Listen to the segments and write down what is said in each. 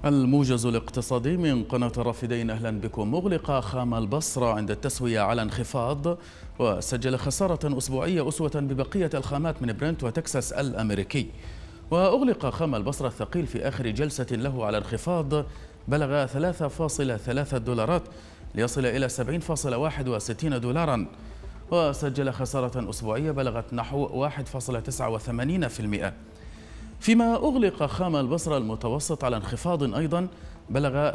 الموجز الاقتصادي من قناة الرافدين، أهلا بكم. أغلق خام البصرة عند التسوية على انخفاض، وسجل خسارة أسبوعية أسوة ببقية الخامات من برنت وتكساس الأمريكي. وأغلق خام البصرة الثقيل في آخر جلسة له على انخفاض بلغ 3.3 دولارات ليصل إلى 70.61 دولارا، وسجل خسارة أسبوعية بلغت نحو 1.89%. فيما أغلق خام البصرة المتوسط على انخفاض أيضا بلغ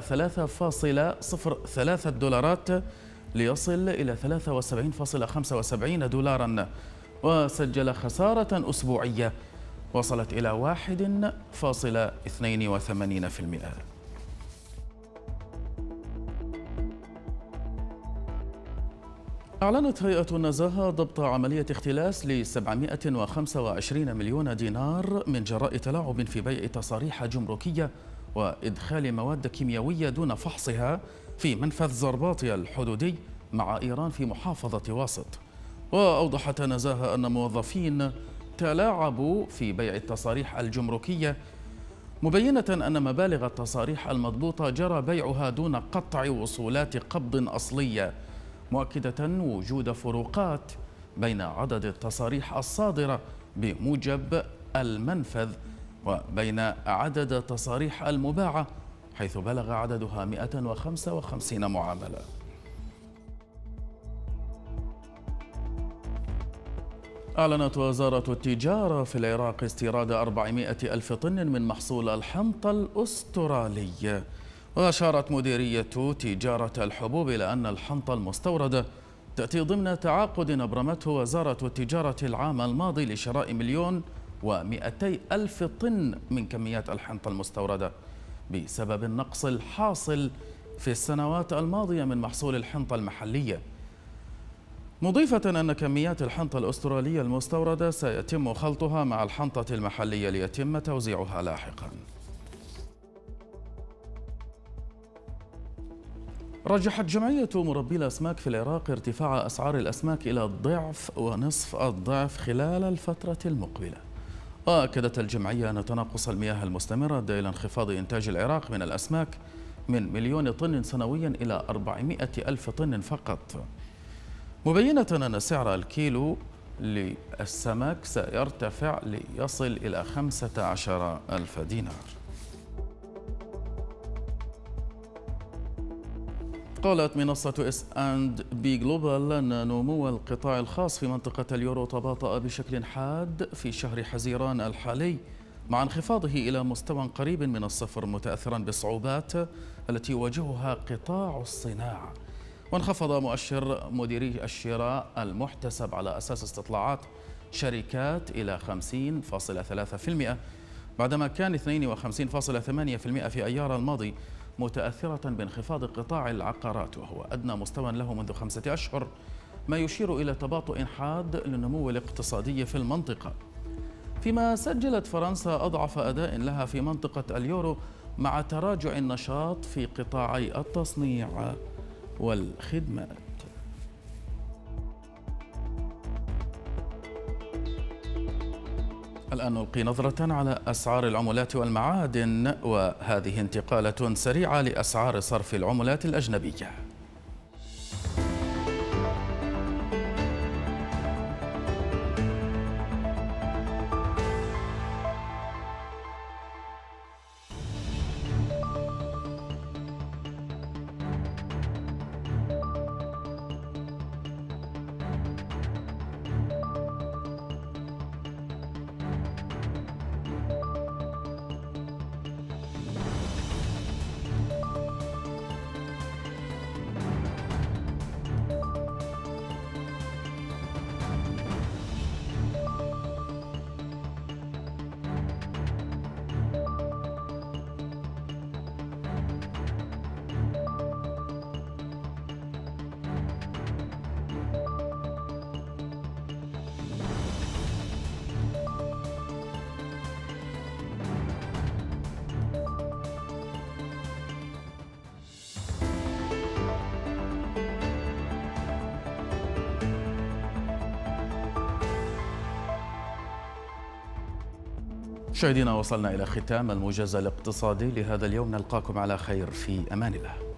3.03 دولارات ليصل إلى 73.75 دولارا، وسجل خسارة أسبوعية وصلت إلى 1.82%. أعلنت هيئة النزاهة ضبط عملية اختلاس ل 725 مليون دينار من جراء تلاعب في بيع تصاريح جمركية وإدخال مواد كيميائية دون فحصها في منفذ زرباطي الحدودي مع إيران في محافظة واسط. وأوضحت النزاهة أن موظفين تلاعبوا في بيع التصاريح الجمركية، مبينة أن مبالغ التصاريح المضبوطة جرى بيعها دون قطع وصولات قبض أصلية، مؤكدة وجود فروقات بين عدد التصاريح الصادرة بموجب المنفذ وبين عدد التصاريح المباعة، حيث بلغ عددها 155 معاملة. أعلنت وزارة التجارة في العراق استيراد 400 ألف طن من محصول الحنطة الأسترالي. وأشارت مديرية تجارة الحبوب إلى أن الحنطة المستوردة تأتي ضمن تعاقد أبرمته وزارة التجارة العام الماضي لشراء 1,200,000 طن من كميات الحنطة المستوردة بسبب النقص الحاصل في السنوات الماضية من محصول الحنطة المحلية، مضيفة أن كميات الحنطة الأسترالية المستوردة سيتم خلطها مع الحنطة المحلية ليتم توزيعها لاحقاً. رجحت جمعية مربي الأسماك في العراق ارتفاع أسعار الأسماك إلى ضعف ونصف الضعف خلال الفترة المقبلة. وأكدت الجمعية أن تناقص المياه المستمر أدى إلى انخفاض إنتاج العراق من الأسماك من 1,000,000 طن سنويا إلى 400,000 طن فقط، مبينة أن سعر الكيلو للسمك سيرتفع ليصل إلى 15,000 دينار. قالت منصة S&P Global أن نمو القطاع الخاص في منطقة اليورو تباطأ بشكل حاد في شهر حزيران الحالي مع انخفاضه إلى مستوى قريب من الصفر، متأثرا بالصعوبات التي يواجهها قطاع الصناعة. وانخفض مؤشر مديري الشراء المحتسب على أساس استطلاعات شركات إلى 50.3% بعدما كان 52.8% في أيار الماضي، متأثرة بانخفاض قطاع العقارات وهو أدنى مستوى له منذ 5 أشهر، ما يشير إلى تباطؤ حاد للنمو الاقتصادي في المنطقة. فيما سجلت فرنسا أضعف أداء لها في منطقة اليورو مع تراجع النشاط في قطاعي التصنيع والخدمات. الآن نلقي نظرة على أسعار العملات والمعادن، وهذه انتقالة سريعة لأسعار صرف العملات الأجنبية. مشاهدينا، وصلنا إلى ختام الموجز الاقتصادي لهذا اليوم. نلقاكم على خير، في أمان الله.